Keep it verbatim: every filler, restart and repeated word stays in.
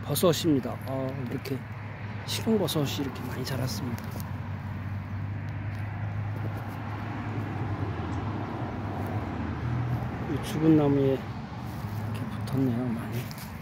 버섯입니다. 어, 이렇게 식용버섯이 이렇게 많이 자랐습니다. 이 죽은 나무에 이렇게 붙었네요, 많이.